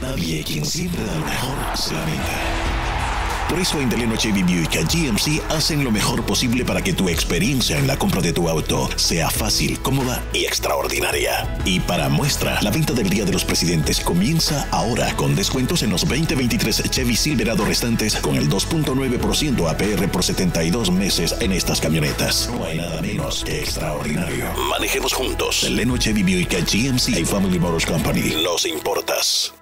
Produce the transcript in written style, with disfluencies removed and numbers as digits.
Nadie quien siempre da lo mejor se lamenta. Por eso en Delano Chevy Buick GMC hacen lo mejor posible para que tu experiencia en la compra de tu auto sea fácil, cómoda y extraordinaria. Y para muestra, la venta del Día de los Presidentes comienza ahora con descuentos en los 2023 Chevy Silverado restantes con el 2.9% APR por 72 meses en estas camionetas. No hay nada menos que extraordinario. Manejemos juntos. Delano Chevy Buick GMC y Family Motors Company. Nos importas.